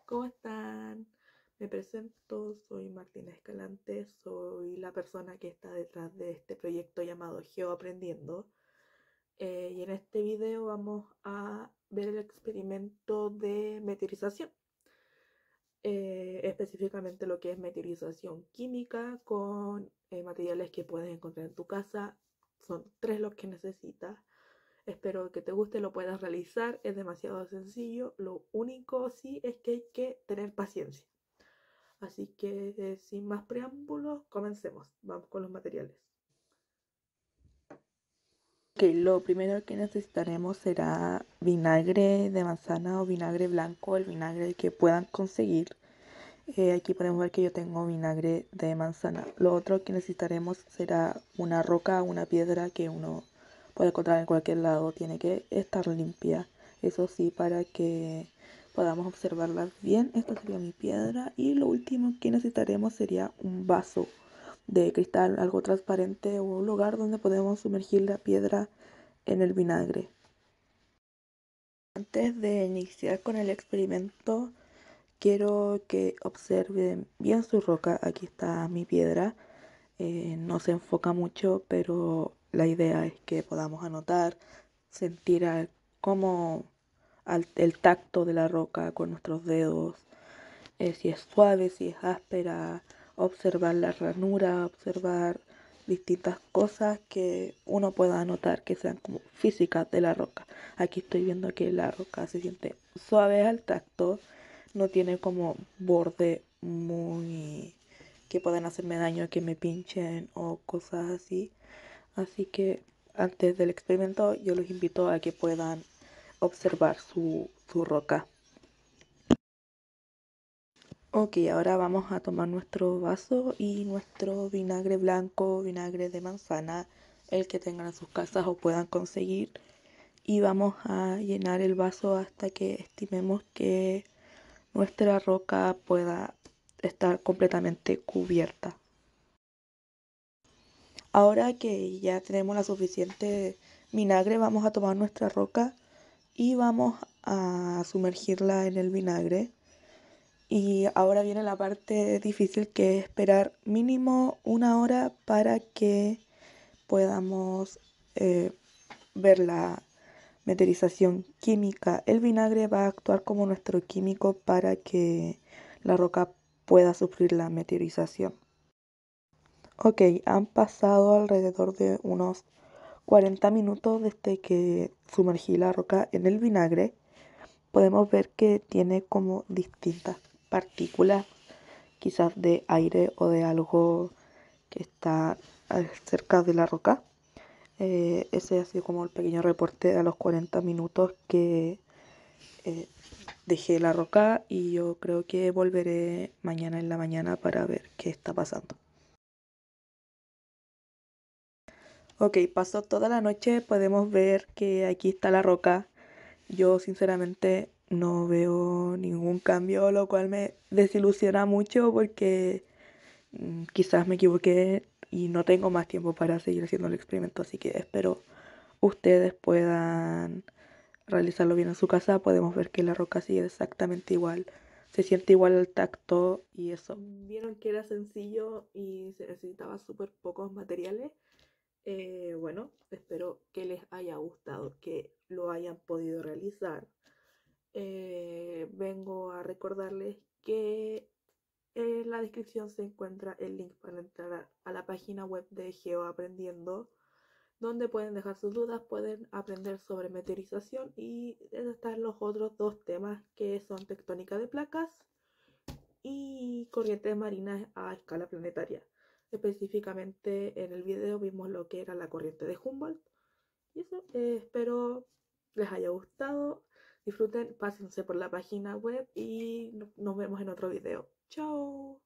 ¿Cómo están? Me presento, soy Martina Escalante, soy la persona que está detrás de este proyecto llamado GeoAprendiendo. Y en este video vamos a ver el experimento de meteorización. Específicamente lo que es meteorización química con materiales que puedes encontrar en tu casa. Son 3 los que necesitas. Espero que te guste, lo puedas realizar. Es demasiado sencillo. Lo único sí es que hay que tener paciencia. Así que sin más preámbulos, comencemos. Vamos con los materiales. Ok, lo primero que necesitaremos será vinagre de manzana o vinagre blanco, el vinagre que puedan conseguir. Aquí podemos ver que yo tengo vinagre de manzana. Lo otro que necesitaremos será una roca, una piedra que uno puede encontrar en cualquier lado. Tiene que estar limpia, eso sí, para que podamos observarla bien. Esta sería mi piedra. Y lo último que necesitaremos sería un vaso de cristal, algo transparente, o un lugar donde podemos sumergir la piedra en el vinagre. Antes de iniciar con el experimento, quiero que observen bien su roca. Aquí está mi piedra. No se enfoca mucho, pero la idea es que podamos anotar, sentir cómo el tacto de la roca con nuestros dedos, si es suave, si es áspera, observar la ranura, observar distintas cosas que uno pueda notar que sean como físicas de la roca. Aquí estoy viendo que la roca se siente suave al tacto, no tiene como borde muy que puedan hacerme daño, que me pinchen o cosas así. Así que antes del experimento yo los invito a que puedan observar su roca. Ok, ahora vamos a tomar nuestro vaso y nuestro vinagre blanco, vinagre de manzana, el que tengan en sus casas o puedan conseguir. Y vamos a llenar el vaso hasta que estimemos que nuestra roca pueda estar completamente cubierta. Ahora que ya tenemos la suficiente vinagre, vamos a tomar nuestra roca y vamos a sumergirla en el vinagre. Y ahora viene la parte difícil, que es esperar mínimo 1 hora para que podamos ver la meteorización química. El vinagre va a actuar como nuestro químico para que la roca pueda sufrir la meteorización. Ok, han pasado alrededor de unos 40 minutos desde que sumergí la roca en el vinagre. Podemos ver que tiene como distintas partículas, quizás de aire o de algo que está cerca de la roca. Ese ha sido como el pequeño reporte a los 40 minutos que dejé la roca, y yo creo que volveré mañana en la mañana para ver qué está pasando. Ok, pasó toda la noche, podemos ver que aquí está la roca. Yo sinceramente no veo ningún cambio, lo cual me desilusiona mucho porque quizás me equivoqué y no tengo más tiempo para seguir haciendo el experimento, así que espero ustedes puedan realizarlo bien en su casa. Podemos ver que la roca sigue exactamente igual, se siente igual al tacto y eso. Vieron que era sencillo y se necesitaba súper pocos materiales. Bueno, espero que les haya gustado, que lo hayan podido realizar. Vengo a recordarles que en la descripción se encuentra el link para entrar a la página web de GeoAprendiendo, donde pueden dejar sus dudas, pueden aprender sobre meteorización, y están los otros 2 temas que son tectónica de placas y corrientes marinas a escala planetaria. Específicamente en el video vimos lo que era la corriente de Humboldt. Y eso, espero les haya gustado. Disfruten, pásense por la página web y nos vemos en otro video. Chao.